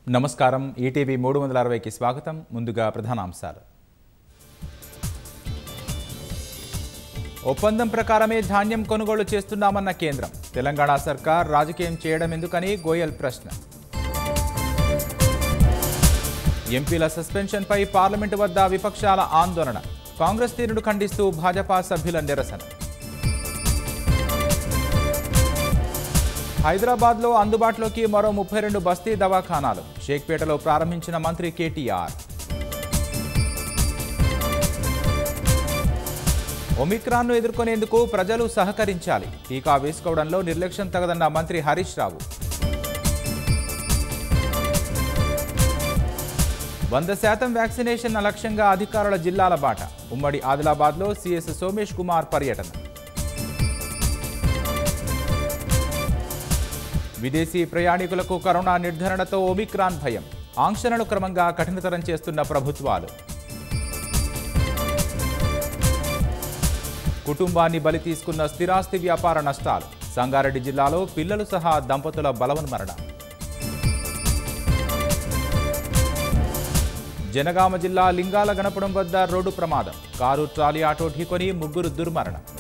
నమస్కారం ఈటీవీ 360కి స్వాగతం ముందుగా ప్రధానాంశాలు ఒప్పందం ప్రకారమే ధాన్యం కొనుగోలు చేస్తున్నామన్న కేంద్రం తెలంగాణ సర్కార్ రాజకీయం చేయడం ఎందుకని గోయల్ ప్రశ్న ఎంపీల సస్పెన్షన్పై పార్లమెంటు వద్ద విపక్షాల ఆందోళన కాంగ్రెస్ తీరును ఖండిస్తూ భాజపా సభ్యుల నిరసన హైదరాబాద్లో అందుబాటులోకి మరో 32 బస్తీ దవాఖానాలు షేక్పేటలో ప్రారంభించిన మంత్రి కేటీఆర్ ఒమిక్రాన్ను ఎదుర్కొనేందుకు ప్రజలు సహకరించాలి టీకా వేసుకోవడంలో నిర్లక్ష్యం తగదన్న మంత్రి హరీష్ రావు 100% వ్యాక్సినేషన్ లక్ష్యంగా అధికారుల జిల్లాల బాట ఉమ్మడి ఆదిలాబాద్లో సీఎస్ సోమేష్ కుమార్ పర్యటన విదేశీ ప్రయాణికులకు కరోనా నిర్ధారణతో ఒమిక్రాన్ భయం ఆంక్షలను క్రమంగా కఠినతరం చేస్తున్న ప్రభుత్వాలు కుటుంబాన్ని బలి తీసుకున్న స్థిరాస్తి వ్యాపార నష్టాలు సంగారెడ్డి జిల్లాలో పిల్లలు సహా దంపతుల బలవన్మరణ జనగామ జిల్లా లింగాల గణపురం వద్ద రోడ్డు ప్రమాదం కారు ట్రాలీ ఆటో ఢీకొని 3 దుర్మరణం